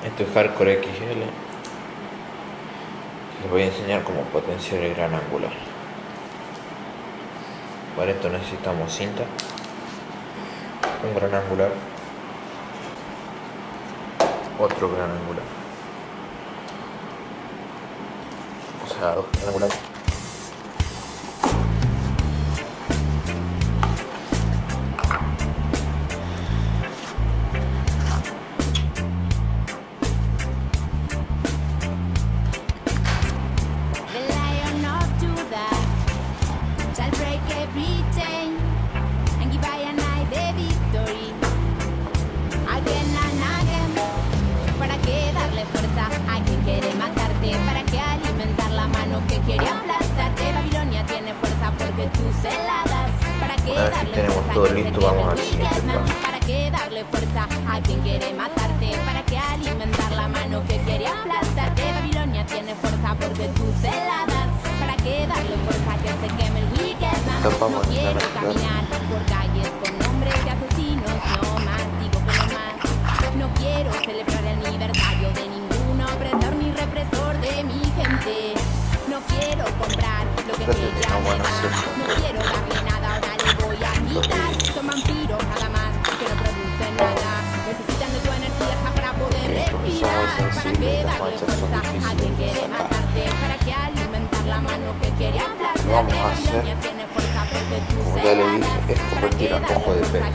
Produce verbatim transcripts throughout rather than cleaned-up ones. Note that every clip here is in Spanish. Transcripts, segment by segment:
Esto es Hardcore X L. Les voy a enseñar cómo potenciar el gran angular. Para esto necesitamos cinta, un gran angular, otro gran angular, o sea, dos gran angulares. Una vez que tenemos todo listo, vamos al siguiente paso. ¿Para qué darle fuerza a quien quiere matarte? ¿Para qué alimentar la mano que quiere aplastarte? Babilonia tiene fuerza porque tú se la das. ¿Para qué darle fuerza a que se queme el weekend? No quiero caminar por calles con nombres de asesinos, no más, digo que no más. No quiero celebrar el aniversario de ningún opresor ni represor de mi gente. No quiero comprar lo que ella me da. No quiero darle nada, ahora le voy a quitar. Son vampiros nada más, que no producen nada. Necesitan de tu energía para poder respirar. ¿Para qué darle fuerza a quien quiere matarte? ¿Para qué alimentar la mano que quiere aplastarte? Lo vamos a hacer, como ya le dije, es convertir al ojo de pez.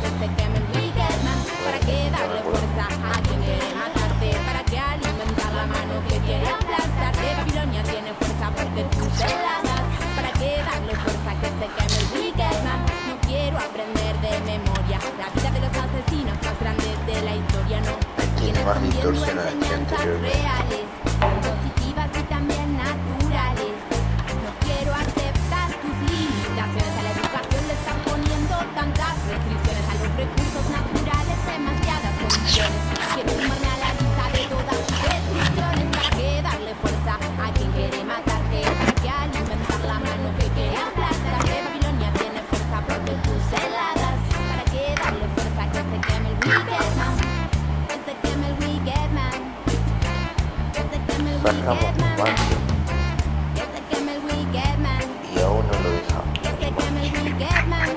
¿Para qué darle fuerza a quien quiere matarte? ¿Para qué alimentar la mano que quiere aplastarte? Babilonia tiene fuerza porque tú se la das. ¿Para qué darle fuerza que se queme el weekend? No quiero aprender de memoria la vida de los asesinos más grandes de la historia, no. Tiene más distorsión enseñanzas reales, positivas y también naturales. No quiero aceptar tus limitaciones. A la educación le están poniendo tantas restricciones, a los recursos naturales demasiadas condiciones. Quiero sumarme a la lista de todas tus restricciones. ¿Para qué darle fuerza a quien quiere matarte? ¿Para qué alimentar la mano que quiere aplastarte? Babilonia tiene fuerza porque tú se la das. ¿Para qué darle fuerza que se queme el weekend, man? Que se queme el weekend, man. Que se queme el weekend, man. Que se queme el weekend, man. Y aún no lo dejamos. Que se queme el weekend, man.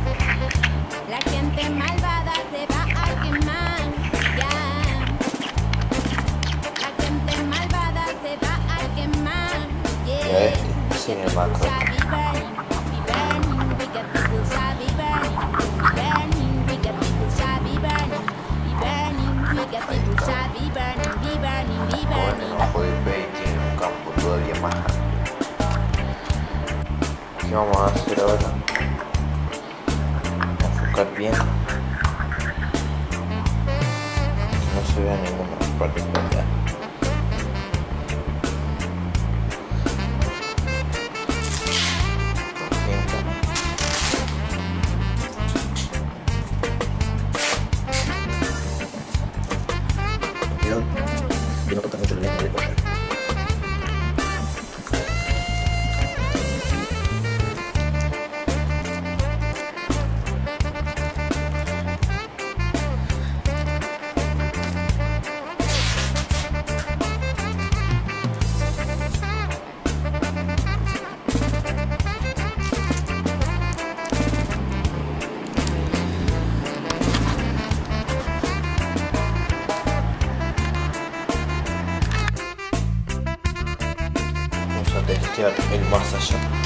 La gente malvada se va a quemar, ya. La gente malvada se va a quemar, yeah. Ya este, sin el macro. Con el ojo de pez tiene un campo todavía más amplio. ¿Qué vamos a hacer ahora? Enfocar bien, que no se vea ninguna particularidad. Cuidado, que no toca mucho la línea de cortar. Vamos a testear el más allá.